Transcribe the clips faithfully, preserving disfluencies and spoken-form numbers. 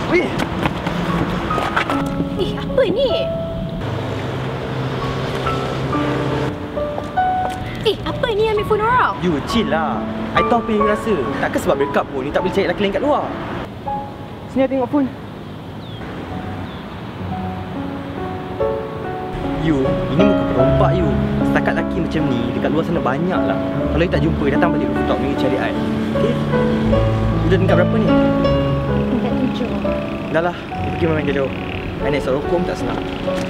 Weh! Ih, apa ni? Eh, apa ni ambil phone orang? You chill lah. I tahu apa yang you rasa. Takkan sebab break up pun you tak boleh cari lelaki lain kat luar. Sini tengok phone. You, ini muka perompak you. Setakat lelaki macam ni dekat luar sana banyak lah. Kalau you tak jumpa, datang balik rooftop ni cari I. Okay? You dah tingkat berapa ni? Tingkat tujuh. Dah lah, you pergi main jauh-jauh. I naik sorok hukum tak senang.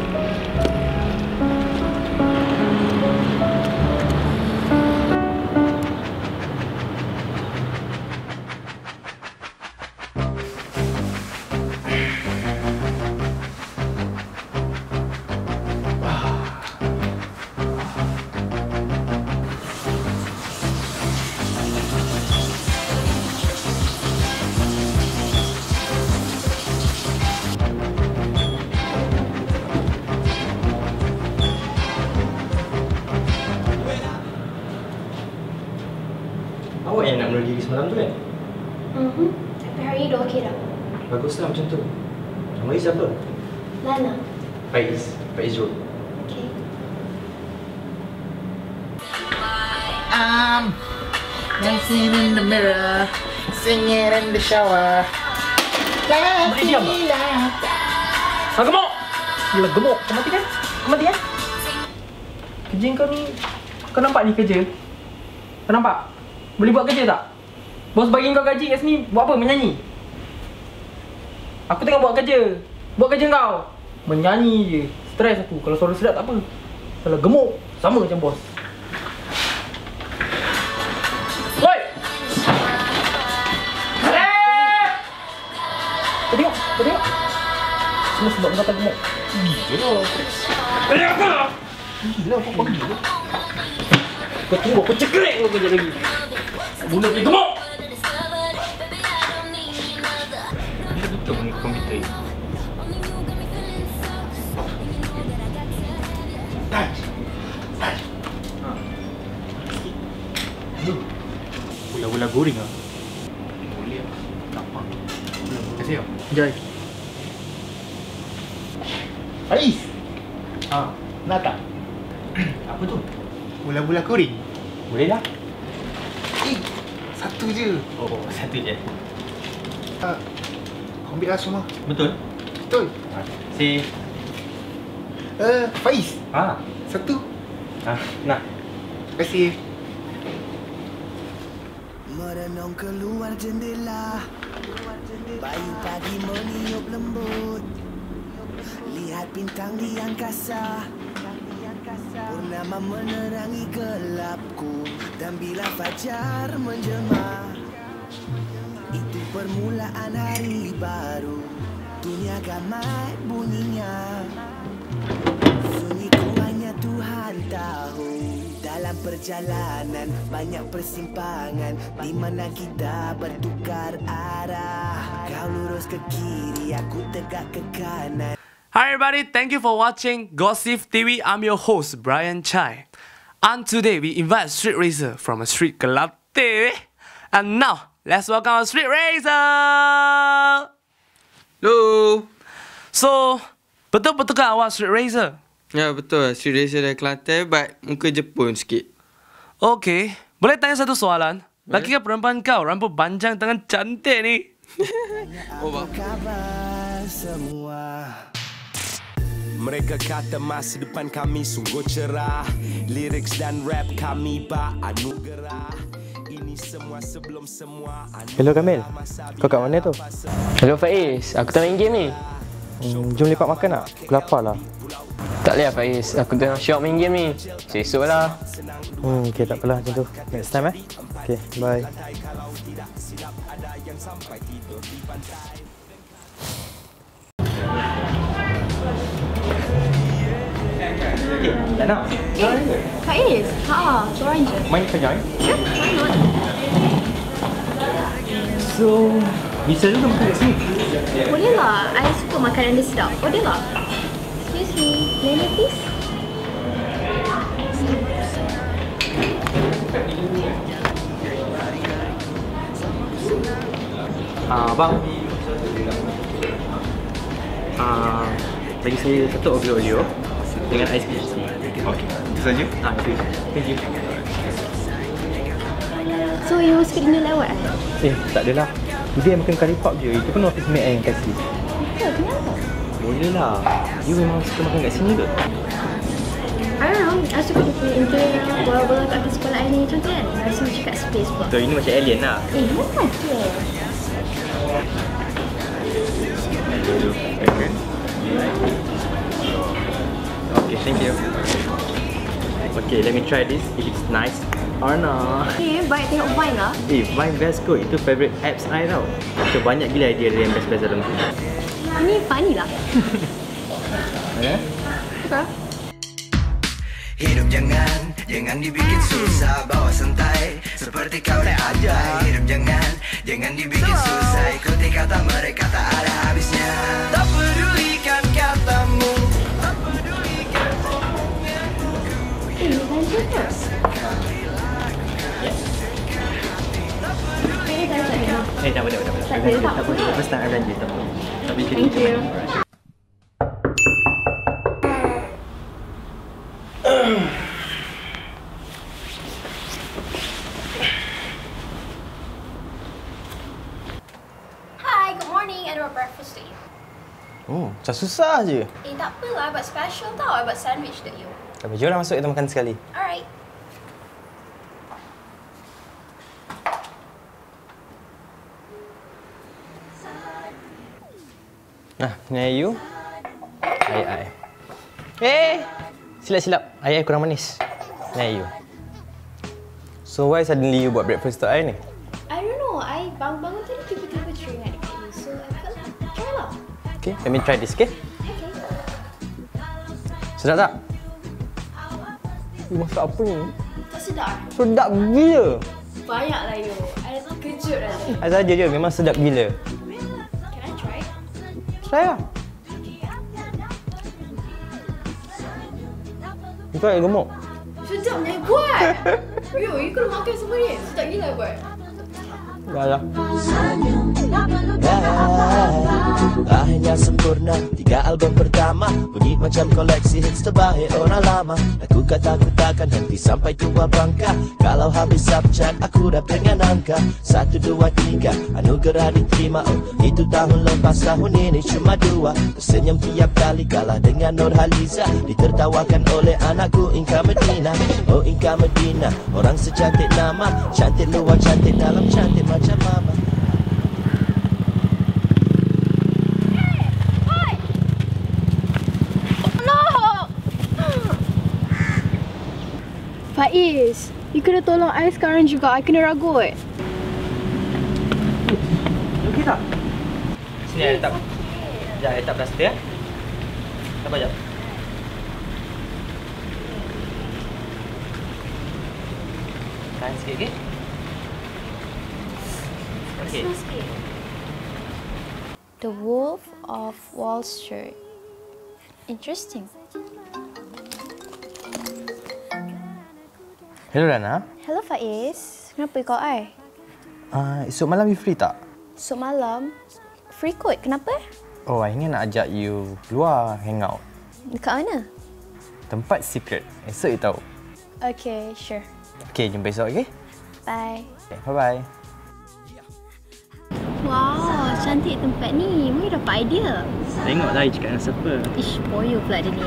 Awak yang nak bunuh diri semalam tu kan? Mhm. Tapi hari ni dah okey dah. Baguslah macam tu. Nama dia siapa? Lana. Faiz. Faiz Zul. Okey. I'm dancing in the mirror, singing in the shower. Boleh diam tak? Ha, gemuk! Gila, gemuk. Kau mati kan? Kau mati kan? Kerja kau ni... Kau nampak ni kerja? Kau nampak? Boleh buat kerja tak? Bos bagi kau gaji kat sini, buat apa? Menyanyi? Aku tengah buat kerja. Buat kerja kau. Menyanyi je. Stres aku. Kalau suara sedap tak apa. Kalau gemuk, sama macam bos. Woi! Eh! Kau tengok, kau tengok. Semua sebab kau tak gemuk. Gila. Kau tengok apa? Gila, kau bagi gila. Kau tunggu, aku cekrek kau kerja lagi. Bunuh dia gemuk! Dia betul punya komputer ni. Touch! Touch! Bola-bola goreng lah. Boleh lah. Tak apa. Terima kasih lah. Enjoy. Faiz, Ha, nak tak? apa tu? Bola-bola goreng. Boleh lah. Eh, satu je. Oh, satu je. Ha, kau ambil lah semua. Betul? Betul. Ha, si... Eh, Faiz, Ha, satu. ha, nak. Terima kasih. Merenung keluar jendela, bayu pagi meniup lembut, lihat bintang di angkasa, purnama menerangi gelapku, dan bila fajar menjelma, itu permulaan hari baru, dunia gamai bunyinya, sunyiku hanya Tuhan tahu. Dalam perjalanan banyak persimpangan di mana kita bertukar arah. Kau lurus ke kiri, aku tegak ke kanan. Hi everybody, thank you for watching Gossip T V. I'm your host Brian Chai. And today we invite a street racer from a street club T V. And now let's welcome our street racer. Hello. So, betul-betul kan awak street racer? Ya betul, street racer dari Kelantan but muka Jepun sikit. Okay, boleh tanya satu soalan? Laki ke perempuan kau rambut panjang tangan cantik ni? Oh, Apa khabar semua? Mereka kata masa depan kami sungguh cerah. Lyrics dan rap kami bak anugerah. Ini semua sebelum semua. Hello Kamil, kau kat mana tu? Hello Faiz, aku tengah main game ni. Hmm, jom lepak makan tak? Aku lapar lah. Tak boleh lah Faiz, aku tengah syok main game ni. Esok lah. Hmm, okay, tak apalah macam tu. Next time eh. Okay, bye. Eh, Lana. Eh, Faiz. Ha, seorang je. Main kau join? Ya, why not? So, bisa juga makan kat sini? Boleh lah. I suka makanan dia sedap. Boleh lah. Excuse me. Menu please. Ah, bang. uh, bagi saya satu Oreo Oreo dengan ais peach. Okey, itu saja. Ah, itu. Thank you. So, you suka dinner lewat eh? Eh, tak adalah. Dia makan curry pop je. Itu pun office mate yang kasih. Kenapa? Kenapa? Boleh lah. You memang suka makan kat sini ke? I don't know. I suka dia punya interior bola-bola kat atas kepala I ni. Cantik kan? Rasa macam kat space pula. So, ini macam alien lah. Eh, mana ada? Okay, thank you. Okay, let me try this. If it's nice or not. Eh, baik tengok Vine lah. Eh, Vine best kot. Itu favourite apps I tau. So, banyak gila idea dia yang best-best dalam tu. Ini funny lah. Ya? Okay. Hidup jangan, jangan dibikin susah, bawa santai seperti kau dah ada. Hidup jangan, jangan dibikin susah, ikuti kata mereka tak ada habisnya. Tak pedulikan katamu, tak pedulikan omonganku. Eh, lanjut ke? Yes. Eh, dah tak ada. Eh, tak apa, tak apa. Tak ada, tak Tak apa, apa. first time I belanja, tak apa. Tapi Thank you. Hi, good morning. I want breakfast to you. Oh, macam susah je. Eh, tak apalah. I buat special tau. I buat sandwich to you. Tapi jom lah masuk kita makan sekali. Alright. Nah, ni air you. Air I. Eh, silap-silap. Air I kurang manis. Ni air you. So, why suddenly you buat breakfast untuk I ni? I don't know. I bangun-bangun tadi tiba-tiba teringat dekat you. So, I thought lah. Try lah. Okay, let me try this, okay? Okay. Sedap tak? You masak apa ni? Tak sedap. Sedap gila. Banyak lah you. I kejut lah. I saja je, memang sedap gila. Can I try? Try lah. Itu air gemuk. Sedap ni buat. Yo, you kena makan semua ni. Sedap gila buat. Dah lah. Akhirnya sempurna, tiga album pertama, bunyi macam koleksi hits terbaik orang lama. Aku kata aku takkan henti sampai tua bangka. Kalau habis subchat aku dah dengan angka satu, dua, tiga, anugerah diterima. Oh, itu tahun lepas, tahun ini cuma dua. Tersenyum tiap kali kalah dengan Nurhaliza, ditertawakan oleh anakku Inka Medina. Oh Inka Medina, orang secantik nama, cantik luar, cantik dalam, cantik macam mama. Faiz, you kena tolong I sekarang juga. I kena ragut. Okey tak? Sini I letak. Sekejap, I letak plaster ya. Sabar sekejap. Tahan sikit, okey? Okey. The Wolf of Wall Street. Interesting. Hello Lana. Hello Faiz. Kenapa kau I? Uh, esok malam you free tak? Esok malam? Free kot. Kenapa? Oh, I ingin nak ajak you keluar hangout. Dekat mana? Tempat secret. Esok you tahu. Okay, sure. Okay, jumpa esok, okay? Bye. Okay, bye-bye. Wow, cantik tempat ni. Mana dapat idea? Tengoklah I cakap dengan siapa. Ish, boyo pula dia ni.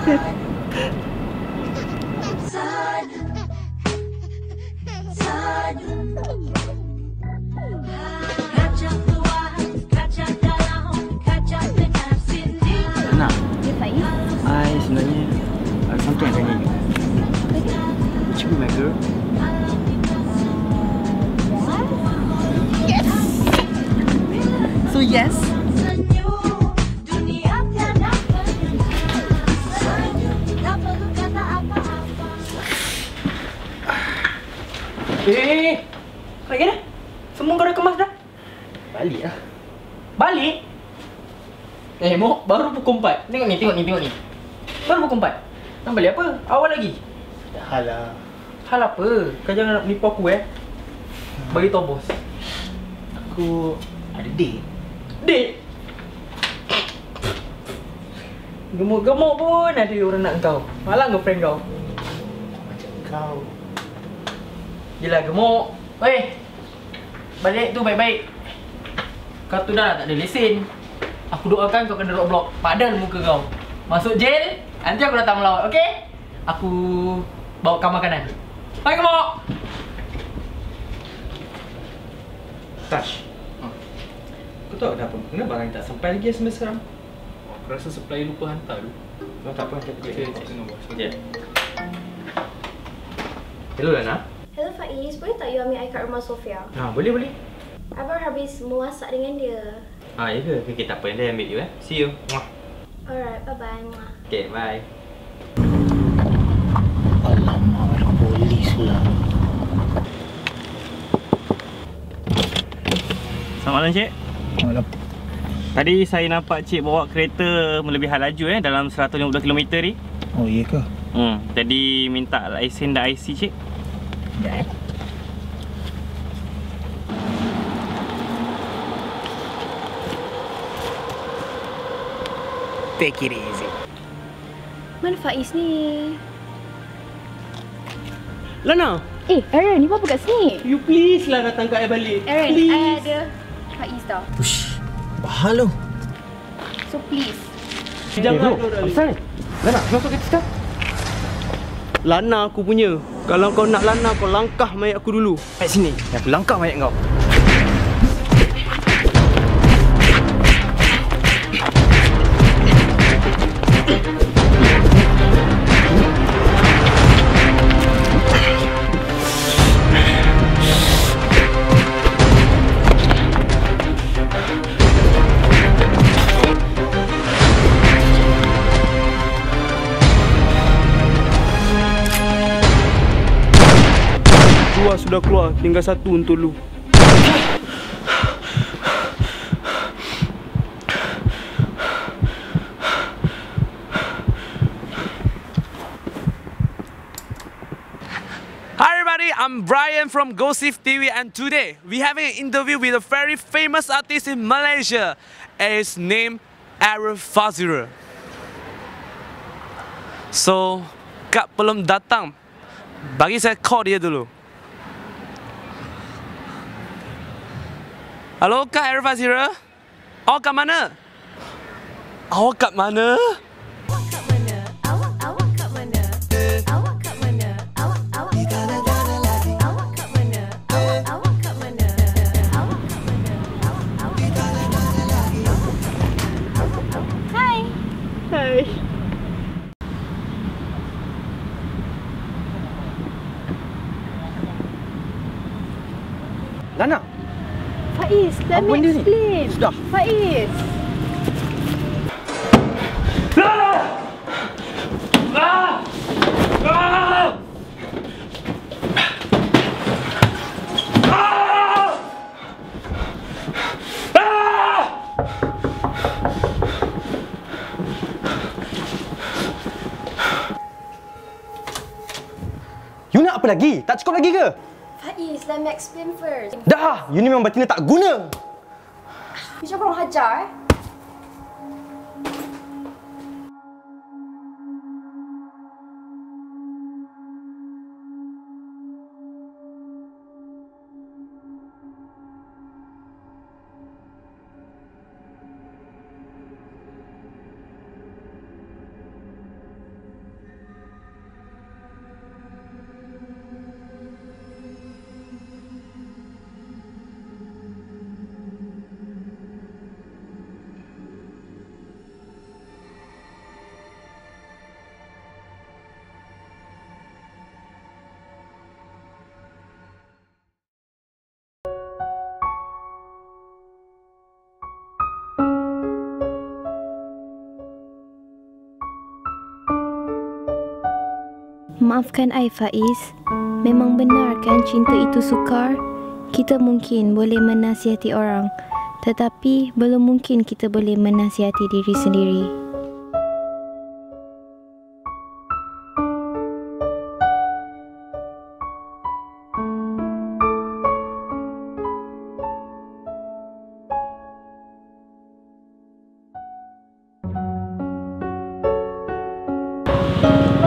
Nak? Dia Faiz. I sebenarnya ada something nak tanya you. Would you be my girl? Yes! So yes. Eh, lagi dah. Semua kau dah kemas dah. Balik lah. Balik? Eh, Mok, baru pukul empat. Tengok ni, tengok ni, tengok ni. Baru pukul empat. Nak balik apa? Awal lagi. Dah hal lah. Hal apa? Kau jangan nak menipu aku eh. Bagi tahu bos. Aku ada date. Date? Gemuk-gemuk pun ada orang nak kau. Malah girlfriend kau. Macam kau. Yelah gemuk. Weh, balik tu baik-baik. Kau tu dah tak ada lesen. Aku doakan kau kena roadblock. Padan muka kau. Masuk jail, nanti aku datang melawat, okey? Aku bawa kau makanan. Bye gemuk. Tash. Hmm. Kau tahu kenapa? Kenapa barang tak sampai lagi sampai sekarang? Aku rasa supply lupa hantar tu. Oh, tak apa, kita Okey, aku tengok bos. Ya. Hello Lana. Hello Faiz, boleh tak you ambil I kat rumah Sofia? Ha, boleh boleh. Abang habis memasak dengan dia. Ah, ya ke? Okay, tak apa. Nanti ambil you eh. See you. Muah. Alright, bye-bye. Okay, bye. Alamak, ada polis lah. Selamat malam, Cik. Malam. Tadi saya nampak Cik bawa kereta melebihan laju eh dalam seratus lima puluh kilometer ni. Oh, iya ke? Hmm, jadi minta lesen dan I C, Cik. Ya. Take it easy. Mana Faiz ni? Lana, Eh, Aaron, ni apa kat sini? you please lah datang kat I balik. Aaron, please. I ada Faiz tau. Ush, bahal tu. So please. Jangan kau dah. Asal ni? Lana, masuk kereta sekarang. Lana aku punya. Kalau kau nak Lana, kau langkah mayat aku dulu. Kat sini. Aku langkah mayat kau. Dua sudah keluar, tinggal satu untuk lu. Hi everybody, I'm Brian from Gossip T V and today we having an interview with a very famous artist in Malaysia. His name Aaron Fazira. So, Kak belum datang. Bagi saya call dia dulu. Halo Kak Aaron Fazira? Awak kat mana? Awak kat mana? Lana. Faiz, let Apa me benda ni? explain. Sudah. Faiz. You nak apa lagi? Tak cukup lagi ke? Faiz, let me explain first. Dah, you ni memang betina tak guna. You jangan kurang hajar eh. Maafkan I, Faiz. Memang benar kan cinta itu sukar? Kita mungkin boleh menasihati orang, tetapi belum mungkin kita boleh menasihati diri sendiri. Bye.